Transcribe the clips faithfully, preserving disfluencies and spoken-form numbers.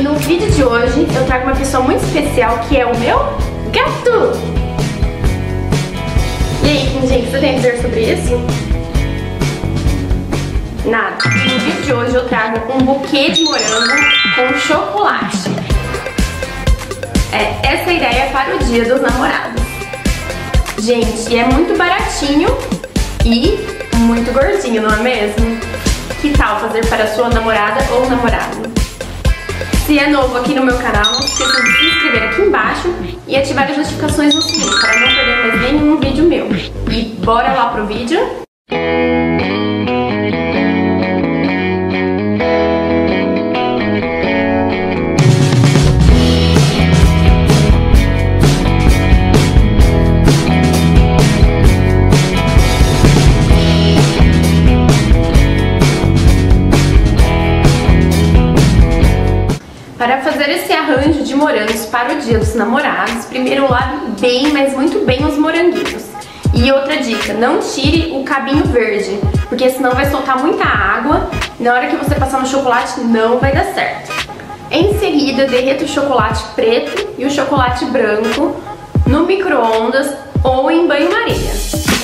E no vídeo de hoje eu trago uma pessoa muito especial, que é o meu gato! E aí, gente, você tem a dizer sobre isso? Nada. E no vídeo de hoje eu trago um buquê de morango com chocolate. É, essa ideia é para o Dia dos Namorados. Gente, é muito baratinho e muito gordinho, não é mesmo? Que tal fazer para sua namorada ou namorado? Se é novo aqui no meu canal, não esqueça de se inscrever aqui embaixo e ativar as notificações no sininho para não perder mais nenhum vídeo meu. E bora lá pro vídeo? Para fazer esse arranjo de morangos para o Dia dos Namorados, primeiro lave bem, mas muito bem os moranguinhos. E outra dica, não tire o cabinho verde, porque senão vai soltar muita água e na hora que você passar no chocolate não vai dar certo. Em seguida, derreta o chocolate preto e o chocolate branco no micro-ondas ou em banho-maria.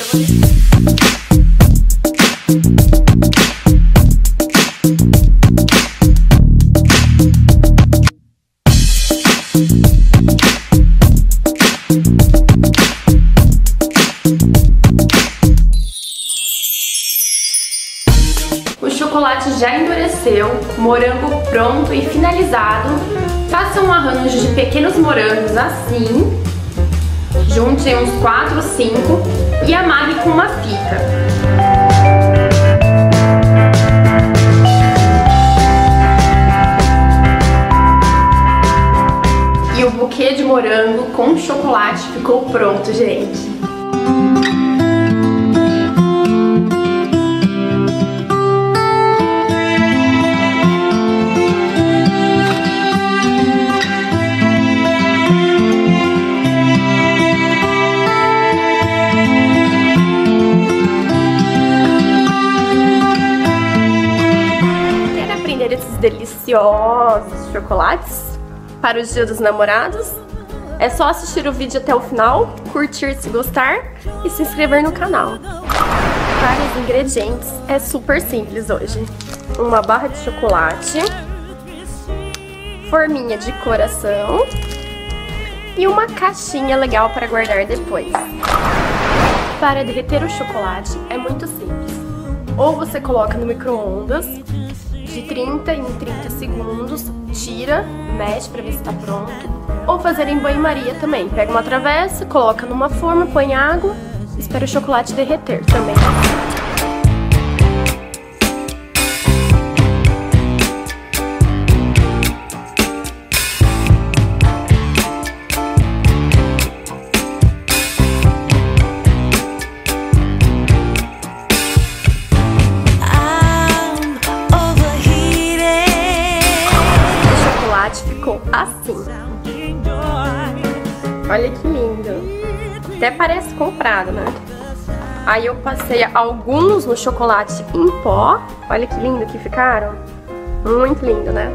O chocolate já endureceu, morango pronto e finalizado. Faça um arranjo de pequenos morangos assim, junte uns quatro, cinco e amarre com uma fita. E o buquê de morango com chocolate ficou pronto, gente. Esses deliciosos chocolates para o Dia dos Namorados? É só assistir o vídeo até o final, curtir se gostar e se inscrever no canal. Para os ingredientes é super simples hoje. Uma barra de chocolate, forminha de coração e uma caixinha legal para guardar depois. Para derreter o chocolate é muito simples. Ou você coloca no micro-ondas de trinta em trinta segundos, tira, mexe pra ver se tá pronto. Ou fazer em banho-maria também. Pega uma travessa, coloca numa forma, põe água, espera o chocolate derreter também. Ficou assim. Olha que lindo. Até parece comprado, né? Aí eu passei alguns no chocolate em pó. Olha que lindo que ficaram. Muito lindo, né?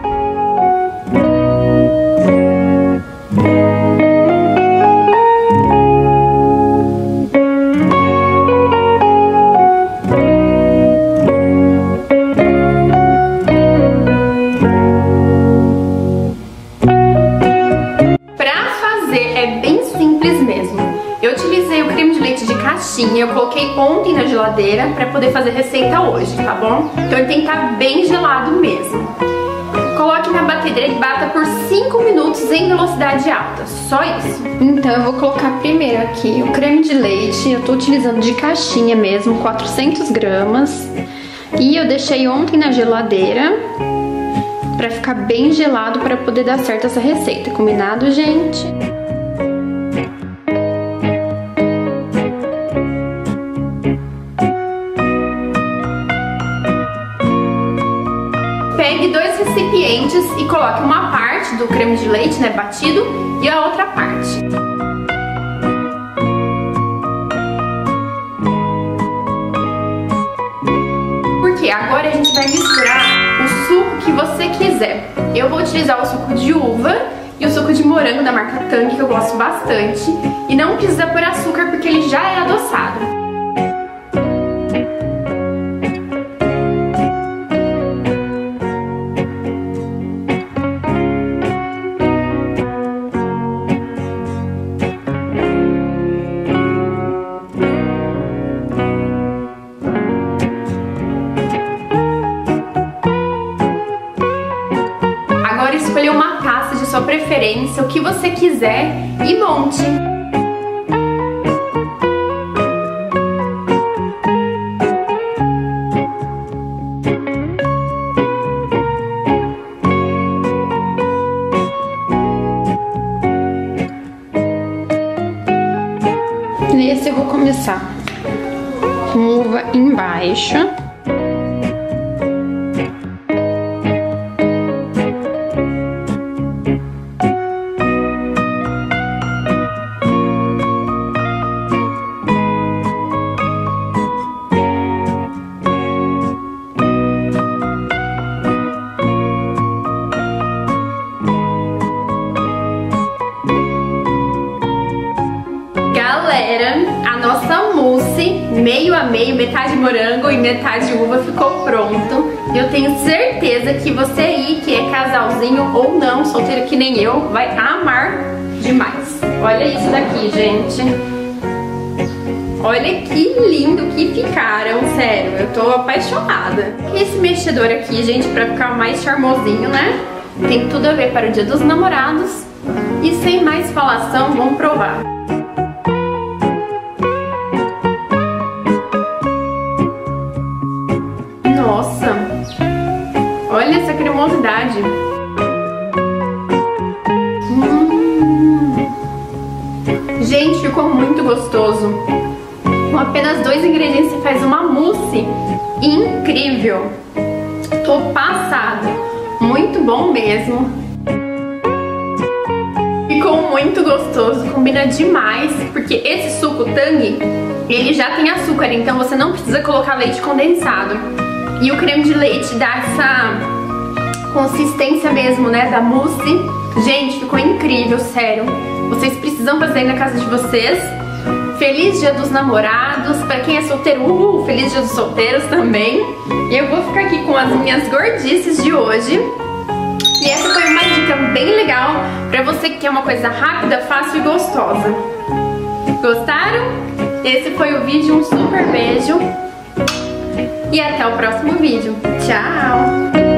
Eu utilizei o creme de leite de caixinha, eu coloquei ontem na geladeira pra poder fazer receita hoje, tá bom? Então ele tem que estar bem gelado mesmo. Coloque na batedeira e bata por cinco minutos em velocidade alta, só isso. Então eu vou colocar primeiro aqui o creme de leite, eu tô utilizando de caixinha mesmo, quatrocentas gramas. E eu deixei ontem na geladeira pra ficar bem gelado pra poder dar certo essa receita, combinado, gente? Pegue dois recipientes e coloque uma parte do creme de leite, né, batido, e a outra parte. Porque agora a gente vai misturar o suco que que você quiser. Eu vou utilizar o suco de uva e o suco de morango da marca Tang, que eu gosto bastante. E não precisa pôr açúcar porque ele já é adoçado. Escolher uma taça de sua preferência, o que você quiser, e monte. Nesse eu vou começar com uva embaixo. Galera, a nossa mousse meio a meio, metade morango e metade uva ficou pronto. Eu tenho certeza que você aí que é casalzinho ou não, solteiro que nem eu, vai amar demais. Olha isso daqui, gente. Olha que lindo que ficaram, sério, eu tô apaixonada. E esse mexedor aqui, gente, pra ficar mais charmosinho, né? Tem tudo a ver para o Dia dos Namorados. E sem mais falação, vamos provar. Nossa, olha essa cremosidade. Hum. Gente, ficou muito gostoso. Com apenas dois ingredientes você faz uma mousse incrível. Tô passada. Muito bom mesmo. Ficou muito gostoso, combina demais, porque esse suco Tang, ele já tem açúcar, então você não precisa colocar leite condensado. E o creme de leite dá essa consistência mesmo, né, da mousse. Gente, ficou incrível, sério. Vocês precisam fazer aí na casa de vocês. Feliz Dia dos Namorados. Pra quem é solteiro, uhul, feliz Dia dos Solteiros também. E eu vou ficar aqui com as minhas gordices de hoje. E essa foi uma dica bem legal pra você que quer uma coisa rápida, fácil e gostosa. Gostaram? Esse foi o vídeo, um super beijo. E até o próximo vídeo. Tchau!